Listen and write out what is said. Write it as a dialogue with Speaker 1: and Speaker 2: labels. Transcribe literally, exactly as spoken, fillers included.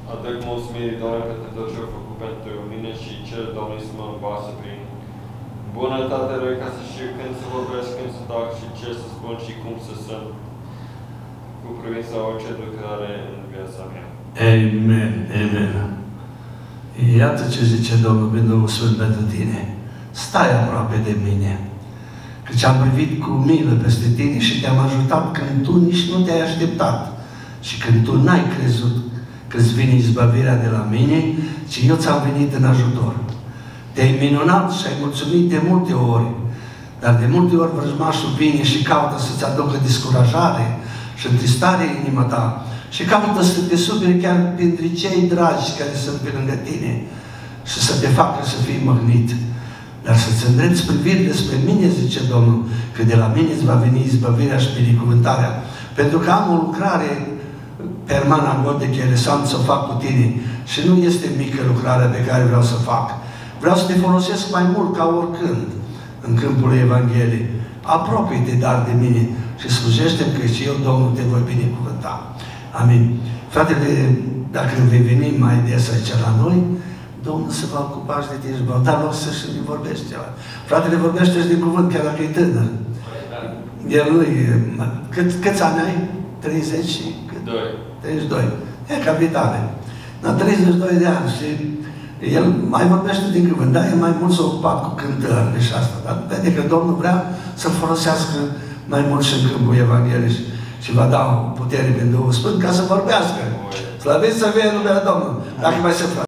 Speaker 1: Aduc mulțumiri, Doamne, pentru tot ce au făcut pentru mine și cer Domnului să mă învață prin bunătate Lui, ca să știu când să vorbesc, când să tac și ce să spun și cum să sunt cu privința orice lucrare în viața mea.
Speaker 2: Amen, amen. Iată ce zice Domnul prin Duhul Sfânt pentru tine. Stai aproape de mine, căci am privit cu milă peste tine și te-am ajutat când tu nici nu te-ai așteptat și când tu n-ai crezut că-ți vine izbăvirea de la mine, ci eu ți-am venit în ajutor. Te-ai minunat și ai mulțumit de multe ori, dar de multe ori vrăjmașul vine și caută să-ți aducă descurajare și întristare în inima ta și caută să te supere chiar printre cei dragi care sunt pe lângă tine și să te facă să fii măgnit. Dar să-ți îndrepți privirile spre mine, zice Domnul, că de la mine îți va veni izbăvirea și binecuvântarea. Pentru că am o lucrare permana de cheresant să o fac cu tine și nu este mică lucrarea pe care vreau să fac. Vreau să te folosesc mai mult ca oricând în câmpul Evangheliei. Apropie-te dar de mine și slujește-mi că și eu, Domnul, te voi binecuvânta. Amin. Fratele, dacă vei veni mai des aici la noi, Domnul se va ocupa și de tine și va da loc să-și vorbești ceva. Fratele vorbește-și din cuvânt, chiar dacă e tânăr. El nu e... Cât, câți ani ai? treizeci și...
Speaker 1: Doi.
Speaker 2: treizeci și doi. E capitale. La treizeci și doi de ani și el mai vorbește din cuvânt, dar e mai mult s-a ocupat cu cântările și asta. Dar vede că Domnul vrea să folosească mai mult și în câmpul Evangheliei și va da putere prin Duhul Sfânt ca să vorbească. Slăviți să fie numele Domnului. Dacă mai se